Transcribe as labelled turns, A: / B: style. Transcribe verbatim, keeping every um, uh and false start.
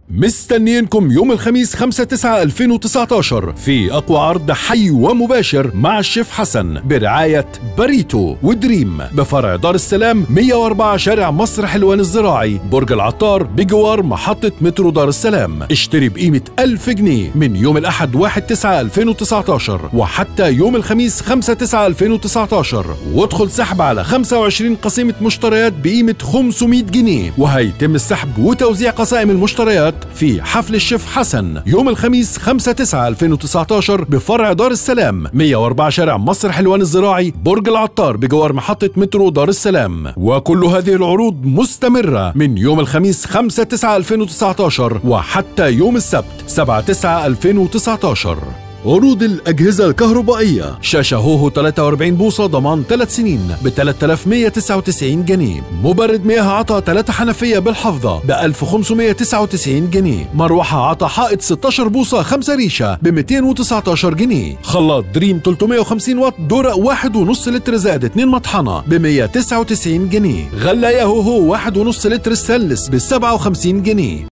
A: مستنيينكم يوم الخميس خمسة تسعة ألفين وتسعتاشر في أقوى عرض حي ومباشر مع الشيف حسن برعاية باريتو ودريم بفرع دار السلام مية وأربعة شارع مصر حلوان الزراعي برج العطار بجوار محطة مترو دار السلام. اشتري بقيمة ألف جنيه من يوم الأحد واحد تسعة ألفين وتسعتاشر وحتى يوم الخميس خمسة تسعة ألفين وتسعتاشر وادخل سحب على خمسة وعشرين قسيمة مشتريات بقيمة خمسمية جنيه، وهيتم السحب وتوزيع قسائم المشتريات في حفل الشيف حسن يوم الخميس خمسة تسعة ألفين وتسعتاشر بفرع دار السلام مية وأربعة شارع مصر حلوان الزراعي برج العطار بجوار محطة مترو دار السلام. وكل هذه العروض مستمرة من يوم الخميس خمسة تسعة ألفين وتسعتاشر وحتى يوم السبت سبعة تسعة ألفين وتسعتاشر. عروض الأجهزة الكهربائية: شاشة هوهو ثلاثة وأربعين بوصة ضمان ثلاث سنين ب ثلاثة آلاف ومية وتسعة وتسعين جنيه، مبرد مياه عطا ثلاثة حنفية بالحافظة ب ألف وخمسمية وتسعة وتسعين جنيه، مروحة عطا حائط ستاشر بوصة خمسة ريشة ب مئتين وتسعتاشر جنيه، خلاط دريم ثلاثمية وخمسين واط دورق واحد ونص لتر زائد اتنين مطحنة ب مية وتسعة وتسعين جنيه، غلاية هوهو واحد ونص لتر ستانلس ب سبعة وخمسين جنيه.